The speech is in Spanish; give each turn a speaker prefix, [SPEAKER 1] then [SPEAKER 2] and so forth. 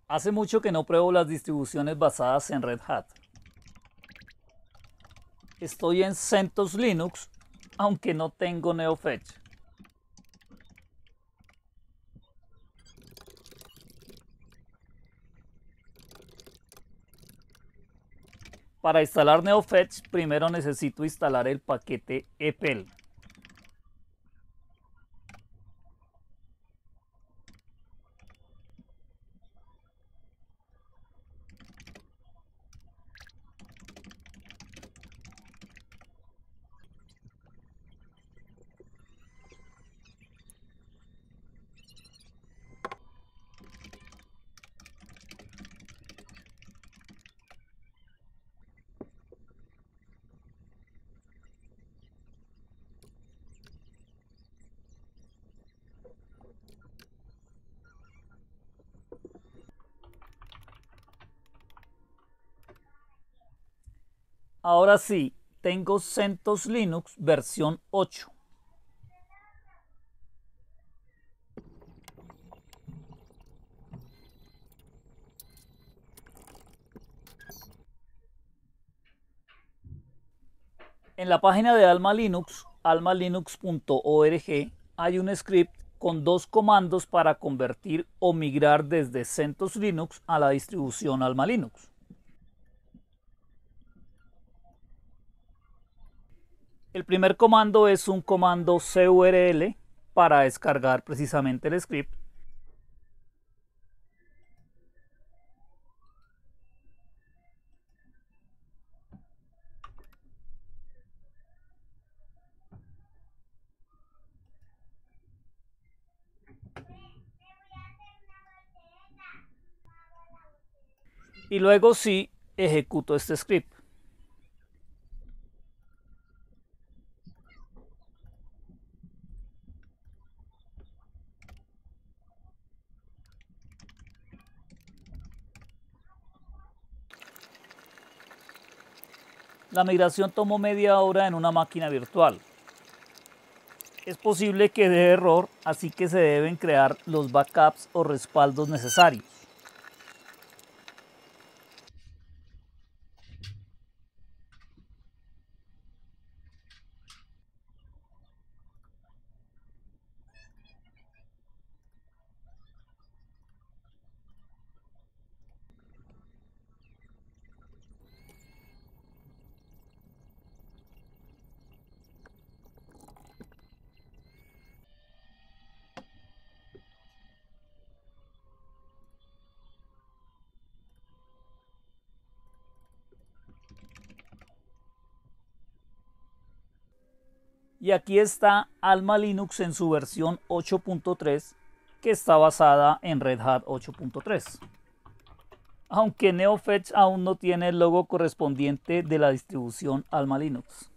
[SPEAKER 1] Hace mucho que no pruebo las distribuciones basadas en Red Hat. Estoy en CentOS Linux, aunque no tengo NeoFetch. Para instalar NeoFetch, primero necesito instalar el paquete EPEL. Ahora sí, tengo CentOS Linux versión 8. En la página de Alma Linux, almalinux.org, hay un script con dos comandos para convertir o migrar desde CentOS Linux a la distribución Alma Linux. El primer comando es un comando curl para descargar precisamente el script. Y luego sí ejecuto este script. La migración tomó media hora en una máquina virtual. Es posible que dé error, así que se deben crear los backups o respaldos necesarios. Y aquí está Alma Linux en su versión 8.3, que está basada en Red Hat 8.3. Aunque NeoFetch aún no tiene el logo correspondiente de la distribución Alma Linux.